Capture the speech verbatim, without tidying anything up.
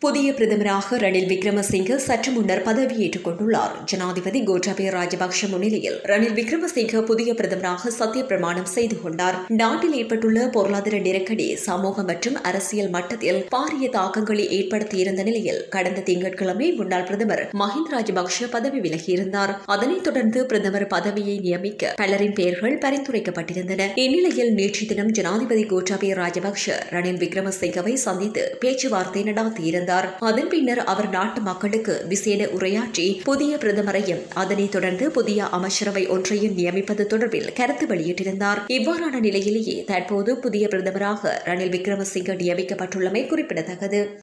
புதிய பிரதமராக ரணில் விக்ரமசிங்கே சற்று முன்னர் பதவியேற்றுக் கொண்டுள்ளார். ஜனாதிபதி கோட்டாபய ராஜபக்ஷ முன்னிலையில் ரணில் விக்ரமசிங்கே புதிய பிரதமராக சத்திய பிரமாணம் செய்து கொண்டார். நாட்டில் ஏற்பட்டுள்ள பொருளாதார நெருக்கடி சமூக மற்றும் அரசியல் மட்டத்தில் பாரிய தாக்கங்களை ஏற்படுத்தியிருந்த நிலையில் கடந்த திங்கட்கிழமை முன்னாள் பிரதமர் மஹிந்த ராஜபக்ஷ பதவி விலகியிருந்தார். அதனைத் தொடர்ந்து பிரதமர் பதவியை நியமிக்க பலரின் பெயர்கள் பரிந்துரைக்கப்பட்டிருந்தன. இந்நிலையில் நேற்று தினம் ஜனாதிபதி கோட்டாபய ராஜபக்ஷ ரணில் விக்ரமசிங்கவை சந்தித்து பேச்சுவார்த்தை நடத்தியிருந்தார். அதன் பின்னர் அவர் நாட்டு மக்களுக்கு விசேட உரையாற்றி புதிய பிரதமரையும் அதனைத் தொடர்ந்து புதிய அமைச்சரவை ஒன்றையும் நியமிப்பது தொடர்பில் கருத்து வெளியிட்டிருந்தார். இவ்வாறான நிலையிலேயே தற்போது புதிய பிரதமராக ரணில் விக்ரமசிங்கே நியமிக்கப்பட்டுள்ளமை குறிப்பிடத்தக்கது.